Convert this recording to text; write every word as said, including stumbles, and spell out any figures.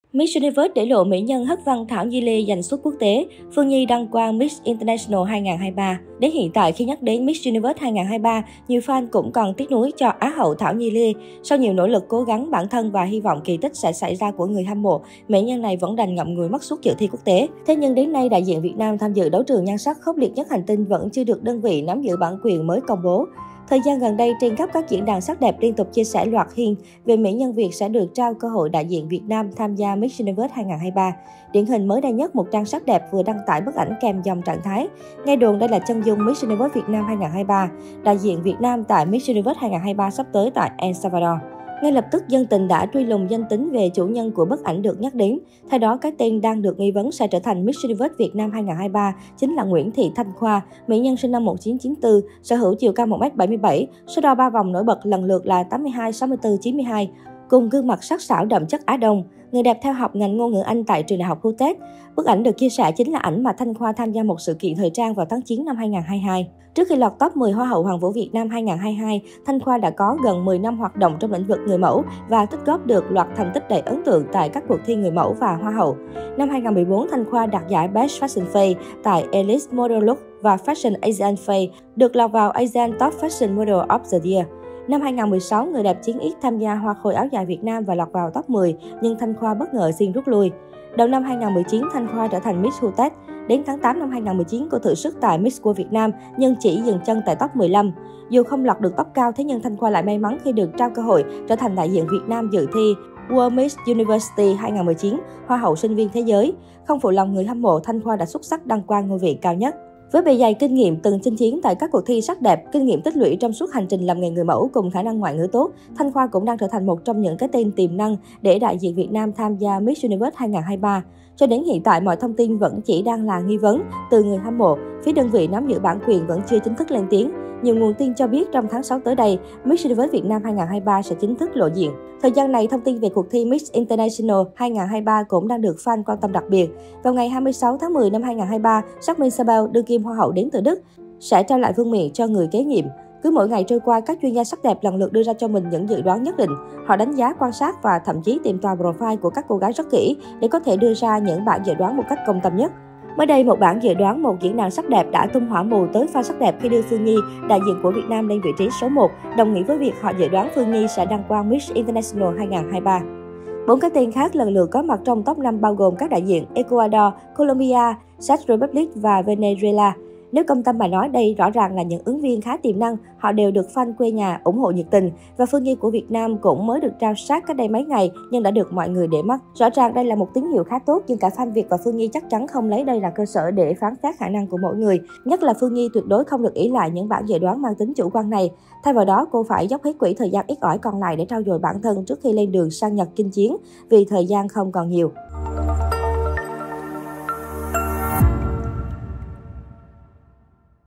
Miss Universe để lộ mỹ nhân hất văng Thảo Nhi Lê giành suất quốc tế. Phương Nhi đăng quang Miss International hai không hai ba. Đến hiện tại khi nhắc đến Miss Universe hai không hai ba, nhiều fan cũng còn tiếc nuối cho Á hậu Thảo Nhi Lê. Sau nhiều nỗ lực cố gắng bản thân và hy vọng kỳ tích sẽ xảy ra của người hâm mộ, mỹ nhân này vẫn đành ngậm ngùi mất suất dự thi quốc tế. Thế nhưng đến nay đại diện Việt Nam tham dự đấu trường nhan sắc khốc liệt nhất hành tinh vẫn chưa được đơn vị nắm giữ bản quyền mới công bố. Thời gian gần đây, trên khắp các diễn đàn sắc đẹp liên tục chia sẻ loạt hint về mỹ nhân Việt sẽ được trao cơ hội đại diện Việt Nam tham gia Miss Universe hai không hai ba. Điển hình mới đây nhất, một trang sắc đẹp vừa đăng tải bức ảnh kèm dòng trạng thái. Nghe đồn đây là chân dung Miss Universe Việt Nam hai không hai ba, đại diện Việt Nam tại Miss Universe hai không hai ba sắp tới tại El Salvador. Ngay lập tức, dân tình đã truy lùng danh tính về chủ nhân của bức ảnh được nhắc đến. Theo đó, cái tên đang được nghi vấn sẽ trở thành Miss Universe Việt Nam hai không hai ba chính là Nguyễn Thị Thanh Khoa, mỹ nhân sinh năm một nghìn chín trăm chín mươi tư, sở hữu chiều cao một mét bảy mươi bảy, số đo ba vòng nổi bật lần lượt là tám mươi hai, sáu mươi tư, chín mươi hai, cùng gương mặt sắc sảo đậm chất Á Đông. Người đẹp theo học ngành ngôn ngữ Anh tại trường đại học Hutet. Bức ảnh được chia sẻ chính là ảnh mà Thanh Khoa tham gia một sự kiện thời trang vào tháng chín năm hai không hai hai. Trước khi lọt top mười Hoa hậu Hoàn vũ Việt Nam hai không hai hai, Thanh Khoa đã có gần mười năm hoạt động trong lĩnh vực người mẫu và tích góp được loạt thành tích đầy ấn tượng tại các cuộc thi người mẫu và Hoa hậu. Năm hai không một bốn, Thanh Khoa đạt giải Best Fashion Face tại Elite Model Look và Fashion Asian Face, được lọt vào Asian Top Fashion Model of the Year. Năm hai không một sáu, người đẹp chiến X tham gia Hoa khôi áo dài Việt Nam và lọt vào top mười, nhưng Thanh Khoa bất ngờ xin rút lui. Đầu năm hai không một chín, Thanh Khoa trở thành Miss Hutet. Đến tháng tám năm hai không một chín, cô thử sức tại Miss World Việt Nam, nhưng chỉ dừng chân tại top mười lăm. Dù không lọt được top cao, thế nhưng Thanh Khoa lại may mắn khi được trao cơ hội trở thành đại diện Việt Nam dự thi World Miss University hai không một chín, Hoa hậu sinh viên thế giới. Không phụ lòng người hâm mộ, Thanh Khoa đã xuất sắc đăng quang ngôi vị cao nhất. Với bề dày kinh nghiệm từng chinh chiến tại các cuộc thi sắc đẹp, kinh nghiệm tích lũy trong suốt hành trình làm nghề người mẫu cùng khả năng ngoại ngữ tốt, Thanh Khoa cũng đang trở thành một trong những cái tên tiềm năng để đại diện Việt Nam tham gia Miss Universe hai không hai ba. Cho đến hiện tại, mọi thông tin vẫn chỉ đang là nghi vấn từ người hâm mộ, phía đơn vị nắm giữ bản quyền vẫn chưa chính thức lên tiếng. Nhiều nguồn tin cho biết trong tháng sáu tới đây, Miss Universe Việt Nam hai không hai ba sẽ chính thức lộ diện. Thời gian này, thông tin về cuộc thi Miss International hai không hai ba cũng đang được fan quan tâm đặc biệt. Vào ngày hai mươi sáu tháng mười năm hai không hai ba, Jasmine Sabel, đương kim Hoa hậu đến từ Đức, sẽ trao lại vương miện cho người kế nhiệm. Cứ mỗi ngày trôi qua, các chuyên gia sắc đẹp lần lượt đưa ra cho mình những dự đoán nhất định. Họ đánh giá, quan sát và thậm chí tìm tòi profile của các cô gái rất kỹ để có thể đưa ra những bản dự đoán một cách công tâm nhất. Mới đây, một bản dự đoán một diễn đàn sắc đẹp đã tung hỏa mù tới fan sắc đẹp khi đưa Phương Nhi, đại diện của Việt Nam, lên vị trí số một, đồng nghĩa với việc họ dự đoán Phương Nhi sẽ đăng quang Miss International hai không hai ba. Bốn cái tên khác lần lượt có mặt trong top năm bao gồm các đại diện Ecuador, Colombia, Czech Republic và Venezuela. Nếu công tâm mà nói, đây rõ ràng là những ứng viên khá tiềm năng, họ đều được fan quê nhà ủng hộ nhiệt tình. Và Phương Nhi của Việt Nam cũng mới được trao sát cách đây mấy ngày nhưng đã được mọi người để mắt. Rõ ràng đây là một tín hiệu khá tốt, nhưng cả fan Việt và Phương Nhi chắc chắn không lấy đây là cơ sở để phán xét khả năng của mỗi người. Nhất là Phương Nhi tuyệt đối không được ỷ lại những bản dự đoán mang tính chủ quan này. Thay vào đó, cô phải dốc hết quỹ thời gian ít ỏi còn lại để trau dồi bản thân trước khi lên đường sang Nhật chinh chiến, vì thời gian không còn nhiều.